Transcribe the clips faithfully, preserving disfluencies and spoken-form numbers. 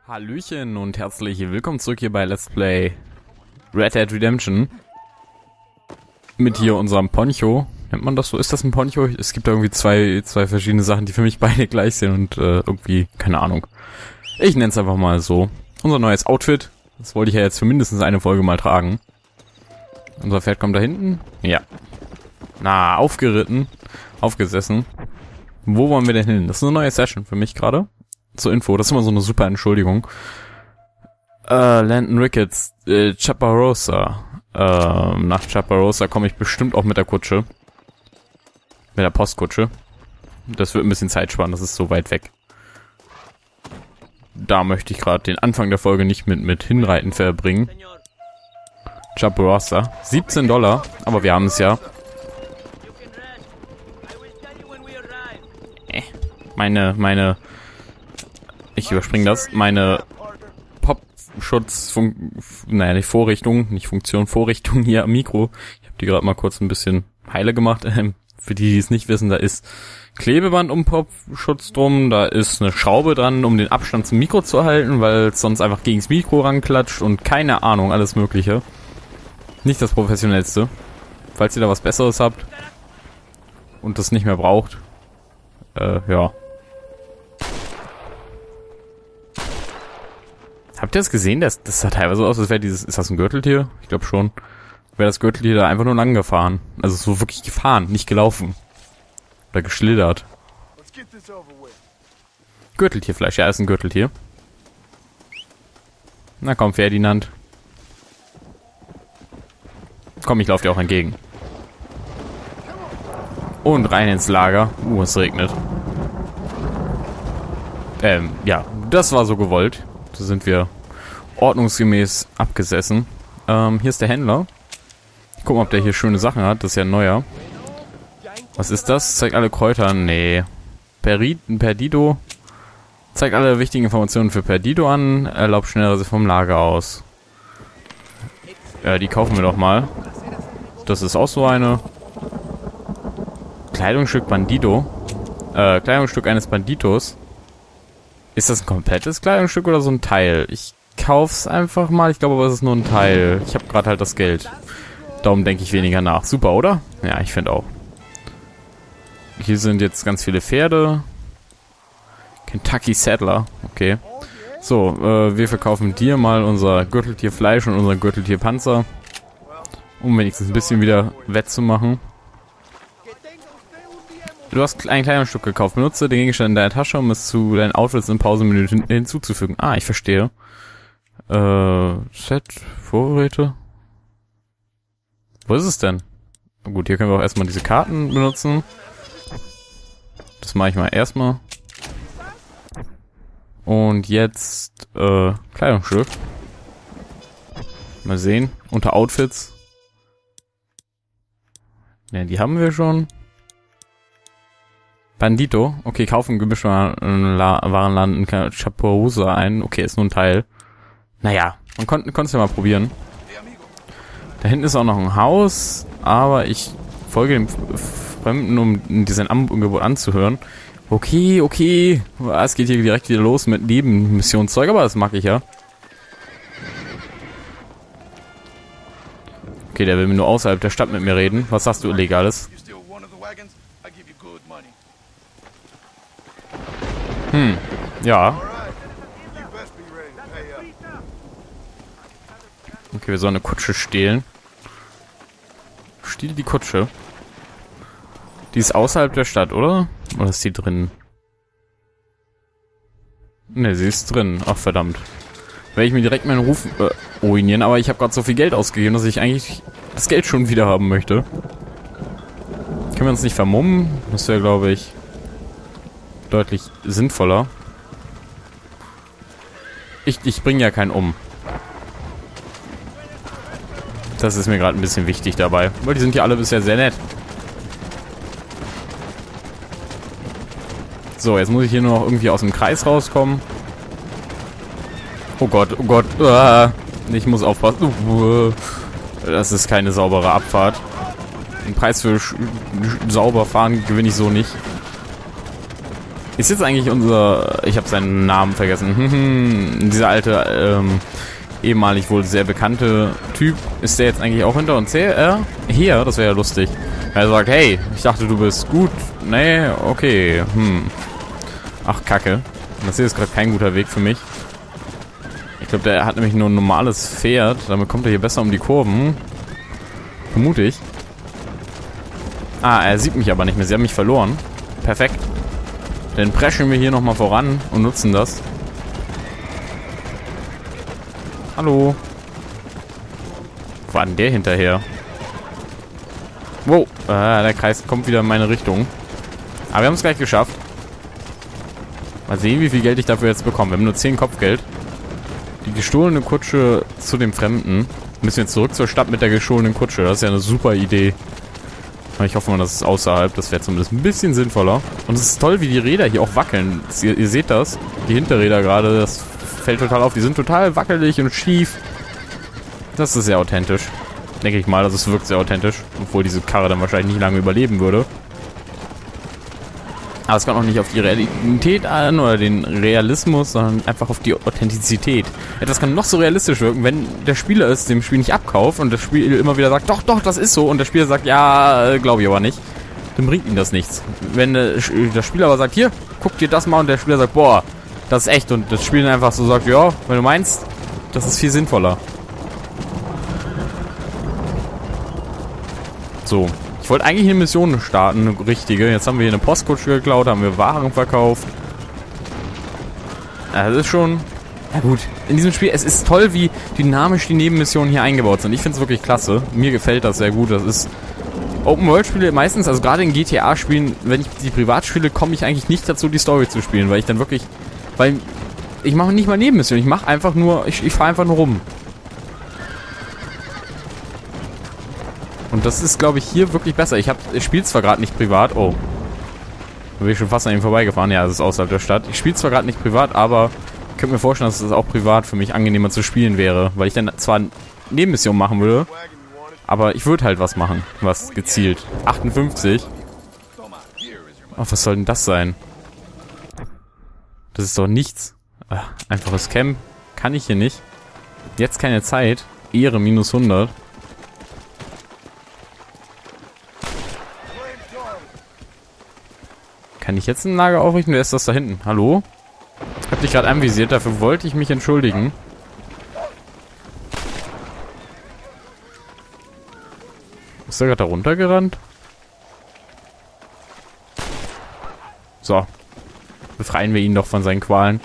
Hallöchen und herzlich willkommen zurück hier bei Let's Play Red Dead Redemption. Mit hier unserem Poncho. Nennt man das so? Ist das ein Poncho? Es gibt da irgendwie zwei, zwei verschiedene Sachen, die für mich beide gleich sind und äh, irgendwie, keine Ahnung. Ich nenne es einfach mal so. Unser neues Outfit. Das wollte ich ja jetzt für mindestens eine Folge mal tragen. Unser Pferd kommt da hinten. Ja. Na, aufgeritten. Aufgesessen. Wo wollen wir denn hin? Das ist eine neue Session für mich gerade. Zur Info, das ist immer so eine super Entschuldigung. Äh, Landon Ricketts, äh, Chaparosa. Äh, nach Chaparosa komme ich bestimmt auch mit der Kutsche. Mit der Postkutsche. Das wird ein bisschen Zeit sparen, das ist so weit weg. Da möchte ich gerade den Anfang der Folge nicht mit, mit Hinreiten verbringen. Chaparosa. siebzehn Dollar, aber wir haben es ja. Äh, meine, meine... Ich überspringe das. Meine Popschutz, naja, nicht Vorrichtung, nicht Funktion, Vorrichtung hier am Mikro. Ich habe die gerade mal kurz ein bisschen heile gemacht. Ähm, für die, die es nicht wissen, da ist Klebeband um Popschutz drum, da ist eine Schraube dran, um den Abstand zum Mikro zu halten, weil es sonst einfach gegens Mikro ranklatscht und keine Ahnung, alles Mögliche. Nicht das Professionellste. Falls ihr da was Besseres habt und das nicht mehr braucht, äh, ja. Habt ihr das gesehen? Das, das sah teilweise so aus, als wäre dieses... Ist das ein Gürteltier? Ich glaube schon. Wäre das Gürteltier da einfach nur lang gefahren. Also so wirklich gefahren, nicht gelaufen. Oder geschlittert. Gürteltierfleisch, ja, ist ein Gürteltier. Na komm, Ferdinand. Komm, ich laufe dir auch entgegen. Und rein ins Lager. Uh, es regnet. Ähm, ja, das war so gewollt. So sind wir ordnungsgemäß abgesessen. Ähm, hier ist der Händler. Ich guck mal, ob der hier schöne Sachen hat. Das ist ja ein neuer. Was ist das? Zeigt alle Kräuter. Nee. Perid, Perdido. Zeigt alle wichtigen Informationen für Perdido an. Erlaubt schnellere vom Lager aus. Ja, die kaufen wir doch mal. Das ist auch so eine. Kleidungsstück Bandido. Äh, Kleidungsstück eines Banditos. Ist das ein komplettes Kleidungsstück oder so ein Teil? Ich kauf's einfach mal. Ich glaube aber, es ist nur ein Teil. Ich habe gerade halt das Geld. Darum denke ich weniger nach. Super, oder? Ja, ich finde auch. Hier sind jetzt ganz viele Pferde. Kentucky Saddler. Okay. So, äh, wir verkaufen dir mal unser Gürteltierfleisch und unser Gürteltierpanzer. Um wenigstens ein bisschen wieder wettzumachen. Du hast ein kleines Stück gekauft. Benutze den Gegenstand in deiner Tasche, um es zu deinen Outfits im Pausenmenü hin hinzuzufügen. Ah, ich verstehe. Äh, Set, Vorräte. Wo ist es denn? Gut, hier können wir auch erstmal diese Karten benutzen. Das mache ich mal erstmal. Und jetzt, äh, Kleidungsstück. Mal sehen. Unter Outfits. Ja, die haben wir schon. Bandito. Okay, kaufen Gemischtwarenladen in Chaparosa ein. Okay, ist nur ein Teil. Naja, man konnte es ja mal probieren. Da hinten ist auch noch ein Haus, aber ich folge dem Fremden, um diesen Angebot anzuhören. Okay, okay. Es geht hier direkt wieder los mit Nebenmissionszeug, aber das mag ich ja. Okay, der will mir nur außerhalb der Stadt mit mir reden. Was sagst du, Illegales? Hm, ja. Okay, wir sollen eine Kutsche stehlen. Stehl die Kutsche. Die ist außerhalb der Stadt, oder? Oder ist die drin? Ne, sie ist drin. Ach, verdammt. Werde ich mir direkt meinen Ruf äh, ruinieren, aber ich habe gerade so viel Geld ausgegeben, dass ich eigentlich das Geld schon wieder haben möchte. Können wir uns nicht vermummen? Das wäre, glaube ich, deutlich sinnvoller. Ich, ich bringe ja keinen um. Das ist mir gerade ein bisschen wichtig dabei. Weil die sind ja alle bisher sehr nett. So, jetzt muss ich hier nur noch irgendwie aus dem Kreis rauskommen. Oh Gott, oh Gott. Uh, ich muss aufpassen. Uh, das ist keine saubere Abfahrt. Den Preis für sauber fahren gewinne ich so nicht. Ist jetzt eigentlich unser... Ich habe seinen Namen vergessen. Dieser alte, ähm, ehemalig wohl sehr bekannte Typ. Ist der jetzt eigentlich auch hinter uns her? Äh, hier, das wäre ja lustig. Er sagt, hey, ich dachte, du bist gut. Nee, okay. Hm. Ach, Kacke. Das hier ist gerade kein guter Weg für mich. Ich glaube, der hat nämlich nur ein normales Pferd. Damit kommt er hier besser um die Kurven. Vermute ich. Ah, er sieht mich aber nicht mehr. Sie haben mich verloren. Perfekt. Dann preschen wir hier nochmal voran und nutzen das. Hallo. Wo war denn der hinterher? Wow. Ah, der Kreis kommt wieder in meine Richtung. Aber wir haben es gleich geschafft. Mal sehen, wie viel Geld ich dafür jetzt bekomme. Wir haben nur zehn Kopfgeld. Die gestohlene Kutsche zu dem Fremden. Müssen wir zurück zur Stadt mit der gestohlenen Kutsche. Das ist ja eine super Idee. Ich hoffe mal, das ist außerhalb. Das wäre zumindest ein bisschen sinnvoller. Und es ist toll, wie die Räder hier auch wackeln. Ihr, ihr seht das. Die Hinterräder gerade. Das fällt total auf. Die sind total wackelig und schief. Das ist sehr authentisch. Denke ich mal. Also es wirkt sehr authentisch. Obwohl diese Karre dann wahrscheinlich nicht lange überleben würde. Aber es kommt auch nicht auf die Realität an oder den Realismus, sondern einfach auf die Authentizität. Etwas kann noch so realistisch wirken, wenn der Spieler es dem Spiel nicht abkauft und das Spiel immer wieder sagt, doch, doch, das ist so. Und der Spieler sagt, ja, glaube ich aber nicht. Dann bringt ihm das nichts. Wenn der Spieler aber sagt, hier, guck dir das mal und der Spieler sagt, boah, das ist echt. Und das Spiel dann einfach so sagt, ja, wenn du meinst, das ist viel sinnvoller. So. Ich wollte eigentlich eine Mission starten, eine richtige. Jetzt haben wir hier eine Postkutsche geklaut, haben wir Waren verkauft. Ja, das ist schon... Ja gut, in diesem Spiel, es ist toll, wie dynamisch die Nebenmissionen hier eingebaut sind. Ich finde es wirklich klasse. Mir gefällt das sehr gut. Das ist... Open-World-Spiele meistens, also gerade in G T A-Spielen, wenn ich die privat spiele, komme ich eigentlich nicht dazu, die Story zu spielen, weil ich dann wirklich... Weil ich mache nicht mal Nebenmissionen, ich mache einfach nur... Ich, ich fahre einfach nur rum. Und das ist, glaube ich, hier wirklich besser. Ich, ich spiele zwar gerade nicht privat. Oh. Da bin ich schon fast an ihm vorbeigefahren. Ja, das ist außerhalb der Stadt. Ich spiele zwar gerade nicht privat, aber ich könnte mir vorstellen, dass es auch privat für mich angenehmer zu spielen wäre. Weil ich dann zwar Nebenmissionen machen würde, aber ich würde halt was machen. Was gezielt. achtundfünfzig. Oh, was soll denn das sein? Das ist doch nichts. Ach, einfaches Camp. Kann ich hier nicht. Jetzt keine Zeit. Ehre minus hundert. Kann ich jetzt ein Lager aufrichten? Wer ist das da hinten? Hallo? Hab dich gerade anvisiert, dafür wollte ich mich entschuldigen. Ist der gerade da runtergerannt? So. Befreien wir ihn doch von seinen Qualen.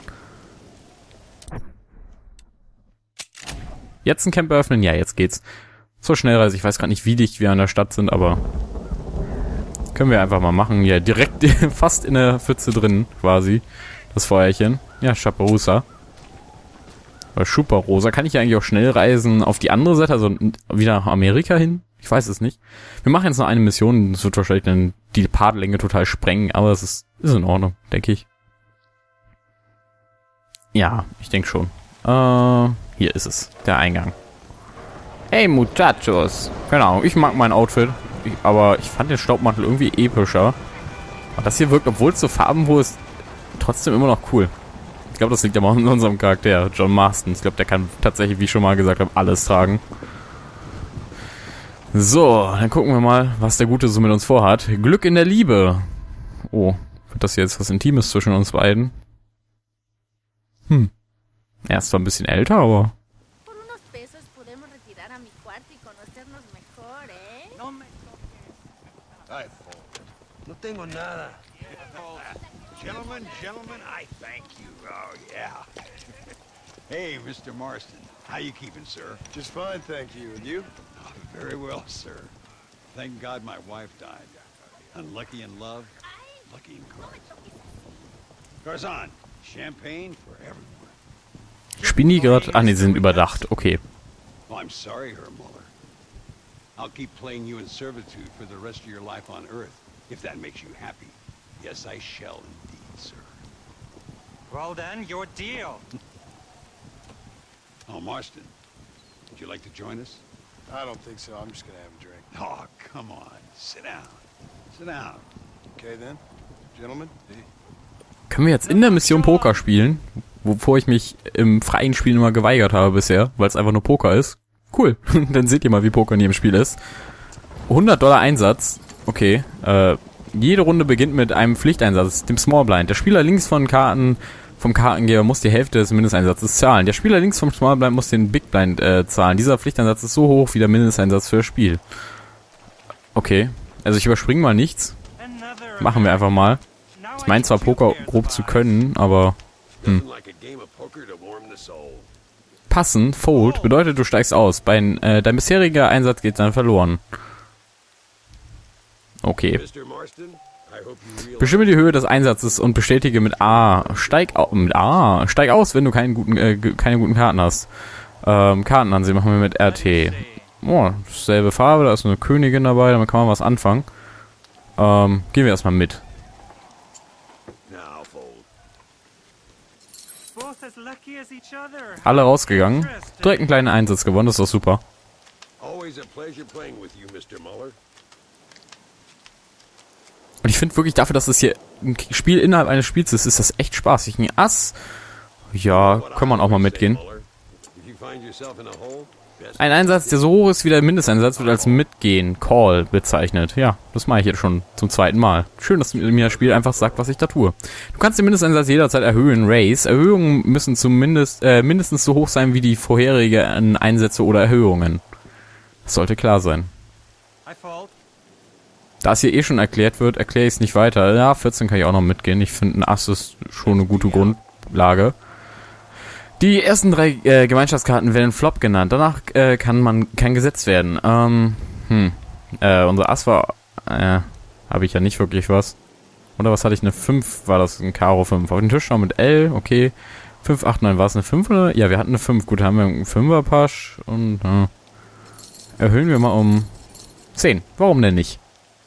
Jetzt ein Camp eröffnen? Ja, jetzt geht's. Zur Schnellreise. Ich weiß gerade nicht, wie dicht wir an der Stadt sind, aber... Können wir einfach mal machen. Ja, direkt fast in der Pfütze drin, quasi. Das Feuerchen. Ja, Chaperusa. Oder Schuparosa. Kann ich ja eigentlich auch schnell reisen auf die andere Seite, also wieder nach Amerika hin? Ich weiß es nicht. Wir machen jetzt noch eine Mission. Das wird wahrscheinlich dann die Partlänge total sprengen, aber es ist, ist in Ordnung, denke ich. Ja, ich denke schon. Äh, hier ist es. Der Eingang. Hey, Muchachos. Genau, ich mag mein Outfit. Ich, aber ich fand den Staubmantel irgendwie epischer. Und das hier wirkt, obwohl es so farbenfroh ist, trotzdem immer noch cool. Ich glaube, das liegt aber an unserem Charakter, John Marston. Ich glaube, der kann tatsächlich, wie ich schon mal gesagt habe, alles tragen. So, dann gucken wir mal, was der Gute so mit uns vorhat. Glück in der Liebe. Oh, wird das jetzt was Intimes zwischen uns beiden? Hm. Er ist zwar ein bisschen älter, aber... No tengo nada. Gentlemen, gentlemen, I thank you. Oh, yeah. Hey, Mister Marston. How you keeping, sir? Just fine, thank you. And you? Oh, very well, sir. Thank God my wife died. Unlucky in love, lucky in cards. Garzon, champagne for everyone. Spielen die gerade? Ah, ne, sie sind überdacht. Okay. Oh, I'm sorry, Herr Muller. I'll keep playing you in servitude for the rest of your life on Earth. If that makes you happy. Yes, I shall indeed, sir. Well then, your deal. Oh, Marston, would you like to join us? I don't think so. I'm just gonna have a drink. Oh, come on. Sit down. Sit down. Okay then, gentlemen. Können wir jetzt in der Mission Poker spielen? Wovor ich mich im freien Spiel immer geweigert habe bisher, weil es einfach nur Poker ist. Cool, dann seht ihr mal, wie Poker in jedem Spiel ist. hundert Dollar Einsatz. Okay, äh, jede Runde beginnt mit einem Pflichteinsatz, dem Small Blind. Der Spieler links von Karten, vom Kartengeber muss die Hälfte des Mindesteinsatzes zahlen. Der Spieler links vom Small Blind muss den Big Blind äh, zahlen. Dieser Pflichteinsatz ist so hoch wie der Mindesteinsatz für das Spiel. Okay, also ich überspringe mal nichts. Machen wir einfach mal. Ich meine zwar Poker grob zu können, aber... Hm. Passen, Fold, bedeutet, du steigst aus. Bei, äh, dein bisheriger Einsatz geht dann verloren. Okay. Bestimme die Höhe des Einsatzes und bestätige mit A. Steig, au mit A. Steig aus, wenn du keinen guten, äh, keine guten Karten hast. Ähm, Karten ansehen machen wir mit R T. Oh, selbe Farbe, da ist eine Königin dabei, damit kann man was anfangen. Ähm, gehen wir erstmal mit. Alle rausgegangen. Direkt einen kleinen Einsatz gewonnen, das ist doch super. Und ich finde wirklich dafür, dass es hier ein Spiel innerhalb eines Spiels ist, ist das echt spaßig. Ein Ass, ja, kann man auch mal mitgehen. Ein Einsatz, der so hoch ist wie der Mindesteinsatz, wird als Mitgehen, Call bezeichnet. Ja, das mache ich jetzt schon zum zweiten Mal. Schön, dass mir das Spiel einfach sagt, was ich da tue. Du kannst den Mindesteinsatz jederzeit erhöhen, Raise. Erhöhungen müssen zumindest äh, mindestens so hoch sein wie die vorherigen Einsätze oder Erhöhungen. Das sollte klar sein. Da es hier eh schon erklärt wird, erkläre ich es nicht weiter. Ja, vierzehn kann ich auch noch mitgehen. Ich finde, ein Ass ist schon eine gute Grundlage. Die ersten drei äh, Gemeinschaftskarten werden Flop genannt. Danach äh, kann man kein gesetzt werden. Ähm, hm. Äh, unser Ass war, äh, habe ich ja nicht wirklich was. Oder was hatte ich? Eine fünf war das, ein Karo fünf. Auf den Tisch schauen mit L, okay. fünf, acht, neun, war es eine fünf oder? Ja, wir hatten eine fünf. Gut, haben wir einen Fünfer-Pasch und äh, erhöhen wir mal um zehn. Warum denn nicht?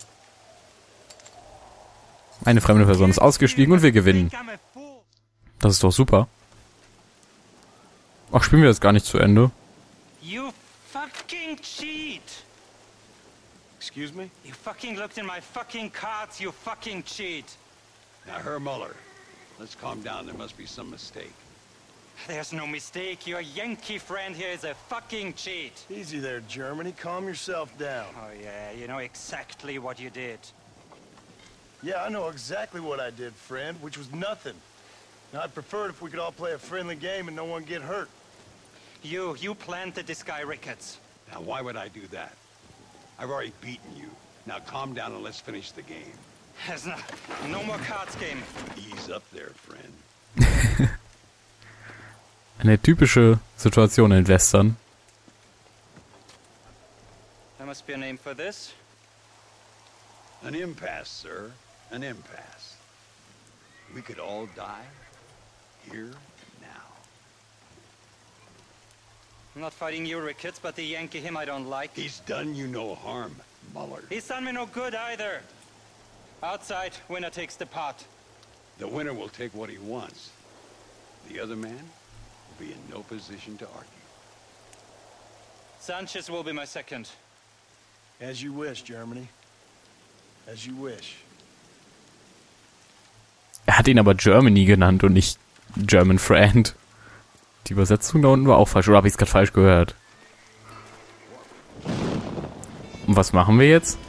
Eine fremde Person ist ausgestiegen und wir gewinnen. Das ist doch super. Ach, spielen wir das gar nicht zu Ende? You fucking cheat! Excuse me? You fucking looked in my fucking cards, you fucking cheat! Now, Herr Muller, let's calm down. There must be some mistake. There's no mistake. Your Yankee friend here is a fucking cheat. Easy there, Germany. Calm yourself down. Oh yeah, you know exactly what you did. Yeah, I know exactly what I did, friend, which was nothing. Now, I'd prefer it if we could all play a friendly game and no one get hurt. You, you planted this guy Ricketts. Now, why would I do that? I've already beaten you. Now, calm down and let's finish the game. There's no, no more cards game. Ease up there, friend. Eine typische Situation in Western. There must be a name for this. An impasse, sir. An impasse. We could all die here now. I'm not fighting you, Ricketts, but the Yankee him I don't like. He's done you no harm, Muller. He's done me no good either. Outside, winner takes the pot. The winner will take what he wants. The other man will be in no position to argue. Sanchez will be my second. As you wish, Germany. As you wish. Er hat ihn aber Germany genannt und nicht German Friend. Die Übersetzung da unten war auch falsch. Oder habe ich es gerade falsch gehört? Und was machen wir jetzt?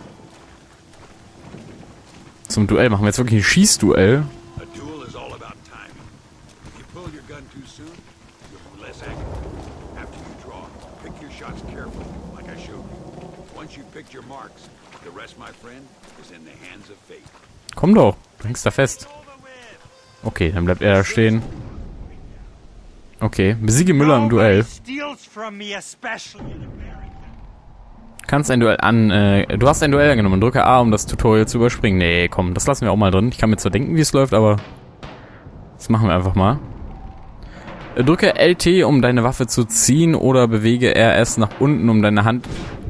Zum Duell. Machen wir jetzt wirklich ein Schießduell? A duel is all about timing. If you pull your gun too soon, you'll be less accurate. After you draw, pick your shots carefully, like I showed you. Once you've picked your marks, the rest, my friend, is in the hands of fate. Komm doch, du hängst da fest. Okay, dann bleibt er da stehen. Okay, besiege Müller im Duell. Kannst ein Duell an, äh, du hast ein Duell angenommen. Drücke A, um das Tutorial zu überspringen. Nee, komm, das lassen wir auch mal drin. Ich kann mir zwar denken, wie es läuft, aber das machen wir einfach mal. Drücke L T, um deine Waffe zu ziehen, oder bewege R S nach unten, um deine Hand...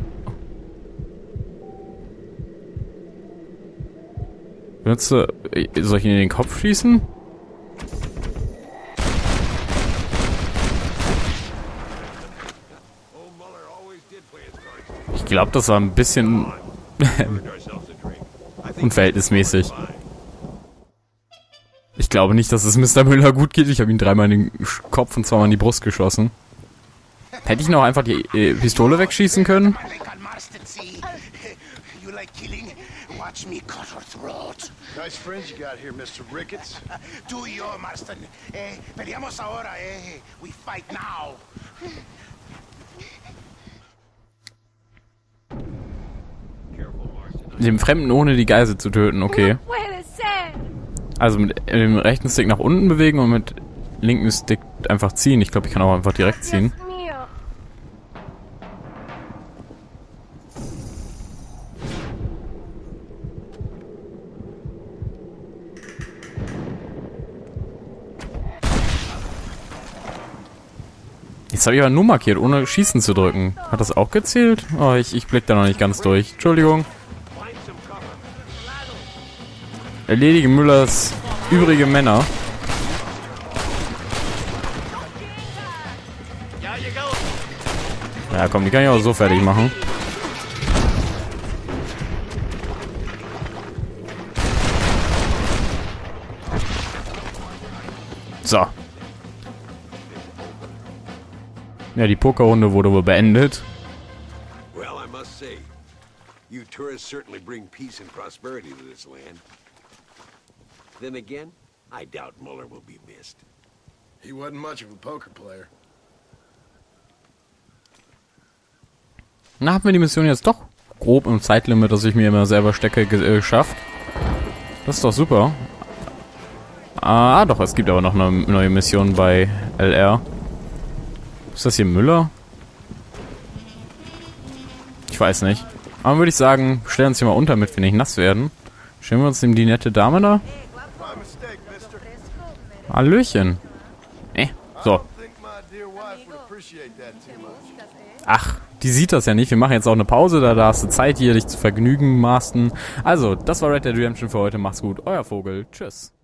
Benutze... Soll ich ihn in den Kopf schießen? Ich glaube, das war ein bisschen unverhältnismäßig. Ich glaube nicht, dass es Mister Müller gut geht. Ich habe ihn dreimal in den Kopf und zweimal in die Brust geschossen. Hätte ich noch einfach die äh, Pistole wegschießen können? Nice friends you got here, Mister Ricketts. Tú y yo, Marston. Eh, peleamos ahora, eh. We fight now. Dem Fremden ohne die Geisel zu töten, okay. Also mit dem rechten Stick nach unten bewegen und mit linken Stick einfach ziehen. Ich glaube, ich kann auch einfach direkt ziehen. Jetzt habe ich aber nur markiert, ohne Schießen zu drücken. Hat das auch gezählt? Oh, ich, ich blick da noch nicht ganz durch. Entschuldigung. Erledige Müllers übrige Männer. Ja komm, die kann ich auch so fertig machen. So. Ja, die Pokerrunde wurde wohl beendet. Well, I must say, you tourists certainly bring peace and prosperity to this land. Then again, I doubt Muller will be missed. He wasn't much of a poker player. Na, haben wir die Mission jetzt doch grob im Zeitlimit, das ich mir immer selber stecke, ge geschafft. Das ist doch super. Ah, doch, es gibt aber noch eine neue Mission bei L R. Ist das hier Müller? Ich weiß nicht. Aber würde ich sagen, stellen uns hier mal unter, damit wir nicht nass werden. Stellen wir uns dem die nette Dame da? Hallöchen. Eh, so. Ach, die sieht das ja nicht. Wir machen jetzt auch eine Pause, da hast du Zeit hier, dich zu vergnügen, Marston. Also, das war Red Dead Redemption für heute. Macht's gut. Euer Vogel. Tschüss.